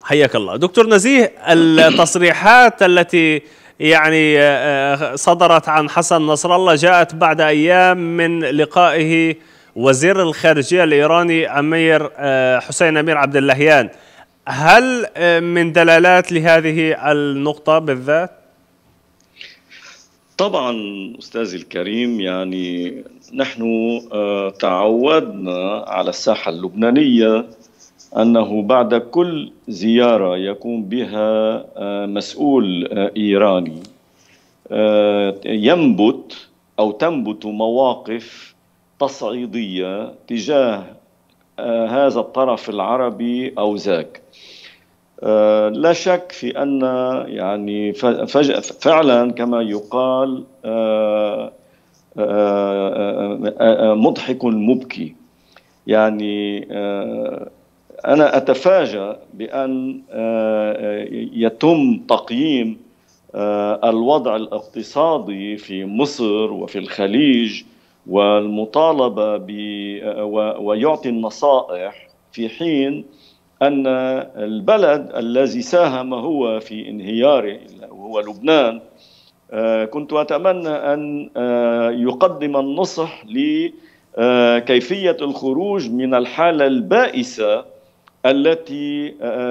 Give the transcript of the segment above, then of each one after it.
حياك الله دكتور نزيه. التصريحات التي يعني صدرت عن حسن نصر الله جاءت بعد أيام من لقائه وزير الخارجية الإيراني أمير حسين أمير عبد اللهيان. هل من دلالات لهذه النقطة بالذات؟ طبعا أستاذي الكريم، يعني نحن تعودنا على الساحة اللبنانية أنه بعد كل زيارة يقوم بها مسؤول إيراني تنبت مواقف تصعيدية تجاه هذا الطرف العربي أو ذاك. لا شك في أن يعني فعلا كما يقال مضحك مبكي. يعني أنا أتفاجأ بأن يتم تقييم الوضع الاقتصادي في مصر وفي الخليج والمطالبة ويعطي النصائح، في حين أن البلد الذي ساهم هو في انهياره وهو لبنان كنت أتمنى أن يقدم النصح لكيفية الخروج من الحالة البائسة التي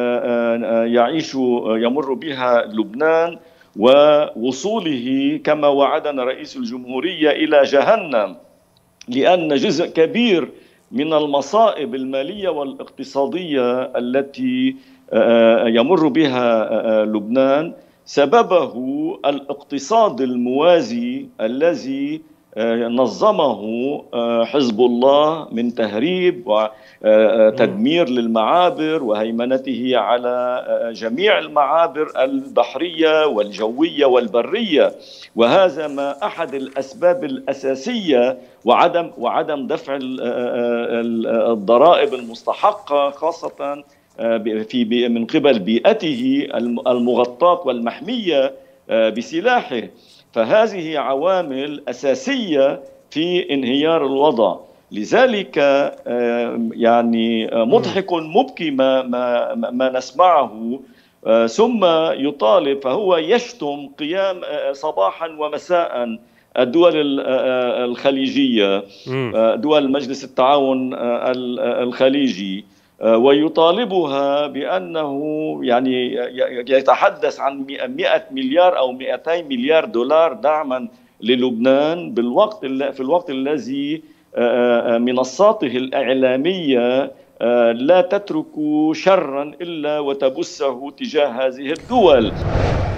يمر بها لبنان، ووصوله كما وعدنا رئيس الجمهورية إلى جهنم، لأن جزء كبير من المصائب المالية والاقتصادية التي يمر بها لبنان سببه الاقتصاد الموازي الذي نظمه حزب الله من تهريب وتدمير للمعابر وهيمنته على جميع المعابر البحرية والجوية والبرية. وهذا ما أحد الأسباب الأساسية، وعدم دفع الضرائب المستحقة خاصة من قبل بيئته المغطاة والمحمية بسلاحه. فهذه عوامل أساسية في انهيار الوضع. لذلك يعني مضحك مبكي ما نسمعه، ثم يطالب، فهو يشتم قيام صباحا ومساء الدول الخليجية، دول مجلس التعاون الخليجي، ويطالبها بأنه يعني يتحدث عن 100 مليار أو 200 مليار دولار دعما للبنان، في الوقت الذي منصاته الإعلامية لا تترك شرا إلا وتبثه تجاه هذه الدول.